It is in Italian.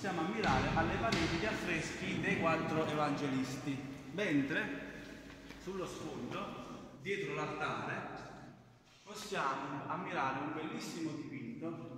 possiamo ammirare alle pareti gli affreschi dei 4 evangelisti, mentre sullo sfondo, dietro l'altare, possiamo ammirare un bellissimo dipinto